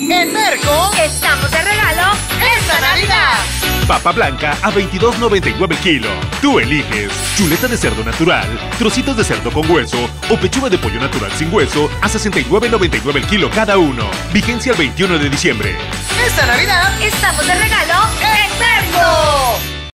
En Merco estamos de regalo esta Navidad. Papa blanca a $22.99 el kilo. Tú eliges chuleta de cerdo natural, trocitos de cerdo con hueso o pechuga de pollo natural sin hueso a $69.99 el kilo cada uno. Vigencia el 21 de diciembre. Esta Navidad estamos de regalo en Merco.